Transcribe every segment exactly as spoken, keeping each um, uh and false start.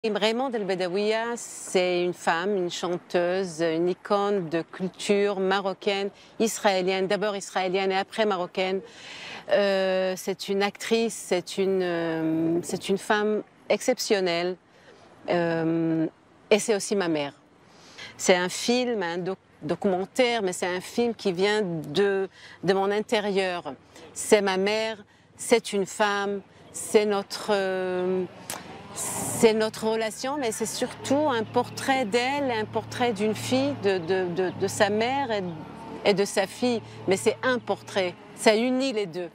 Raymonde El Bedawiya, c'est une femme, une chanteuse, une icône de culture marocaine, israélienne, d'abord israélienne et après marocaine. Euh, c'est une actrice, c'est une, euh, c'est une femme exceptionnelle euh, et c'est aussi ma mère. C'est un film, un doc documentaire, mais c'est un film qui vient de, de mon intérieur. C'est ma mère, c'est une femme, c'est notre... Euh, C'est notre relation, mais c'est surtout un portrait d'elle, un portrait d'une fille, de, de, de, de sa mère et, et de sa fille. Mais c'est un portrait, ça unit les deux.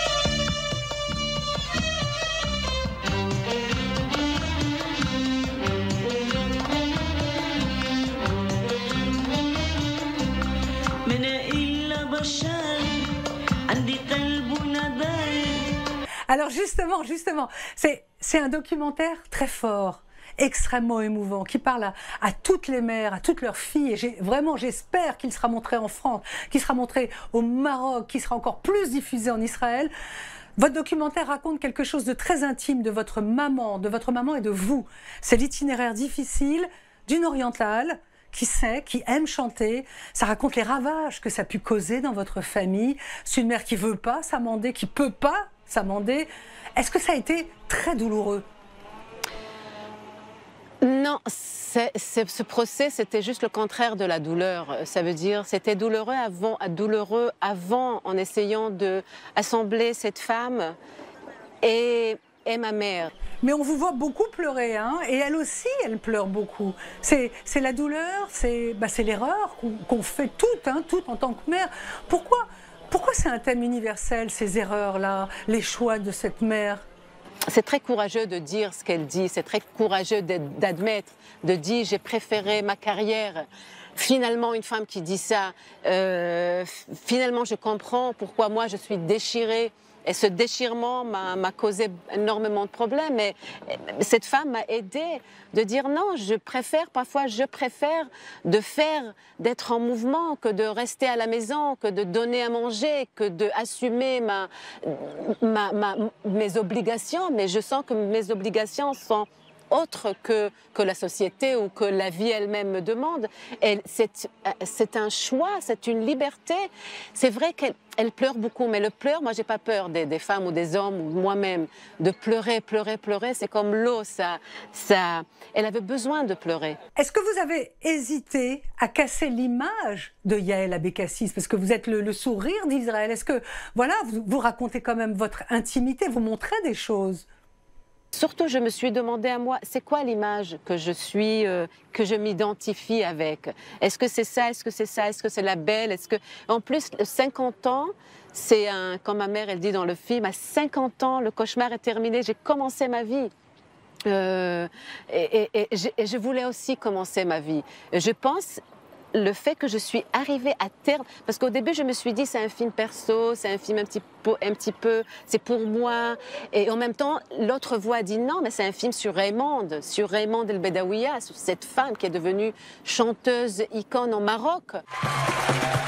Alors justement, justement, c'est un documentaire très fort, extrêmement émouvant, qui parle à, à toutes les mères, à toutes leurs filles. Et vraiment, j'espère qu'il sera montré en France, qu'il sera montré au Maroc, qu'il sera encore plus diffusé en Israël. Votre documentaire raconte quelque chose de très intime de votre maman, de votre maman et de vous. C'est l'itinéraire difficile d'une orientale qui sait, qui aime chanter. Ça raconte les ravages que ça a pu causer dans votre famille. C'est une mère qui veut pas s'amender, qui peut pas s'amender. Est-ce que ça a été très douloureux? Non, c'est, c'est, ce procès, c'était juste le contraire de la douleur. Ça veut dire, c'était douloureux avant, douloureux avant en essayant d'assembler cette femme et, et ma mère. Mais on vous voit beaucoup pleurer, hein, et elle aussi, elle pleure beaucoup. C'est la douleur, c'est bah, l'erreur qu'on qu'on fait toutes, hein, toutes en tant que mère. Pourquoi, pourquoi c'est un thème universel, ces erreurs-là, les choix de cette mère? C'est très courageux de dire ce qu'elle dit, c'est très courageux d'admettre, de dire j'ai préféré ma carrière. Finalement, une femme qui dit ça, euh, finalement je comprends pourquoi moi je suis déchirée. Et ce déchirement m'a causé énormément de problèmes. Et cette femme m'a aidée de dire non, je préfère, parfois je préfère de faire, d'être en mouvement que de rester à la maison, que de donner à manger, que d'assumer ma, ma, ma, mes obligations. Mais je sens que mes obligations sont autre que, que la société ou que la vie elle-même me demande. C'est un choix, c'est une liberté. C'est vrai qu'elle elle pleure beaucoup, mais le pleur, moi j'ai pas peur des, des femmes ou des hommes ou moi-même de pleurer, pleurer, pleurer. C'est comme l'eau, ça, ça, elle avait besoin de pleurer. Est-ce que vous avez hésité à casser l'image de Yael Abekassis, parce que vous êtes le, le sourire d'Israël? Est-ce que, voilà, vous, vous racontez quand même votre intimité, vous montrez des choses? Surtout, je me suis demandé à moi, c'est quoi l'image que je suis, euh, que je m'identifie avec? Est-ce que c'est ça? Est-ce que c'est ça? Est-ce que c'est la belle? Est-ce que, en plus, cinquante ans, c'est un, comme ma mère, elle dit dans le film, à cinquante ans, le cauchemar est terminé. J'ai commencé ma vie. Euh, et, et, et, je, et je voulais aussi commencer ma vie. Je pense le fait que je suis arrivée à terme, parce qu'au début je me suis dit c'est un film perso, c'est un film un petit peu, un petit peu, c'est pour moi, et en même temps l'autre voix dit non, mais c'est un film sur Raymonde, sur Raymonde El Bedawiya, sur cette femme qui est devenue chanteuse icône au Maroc.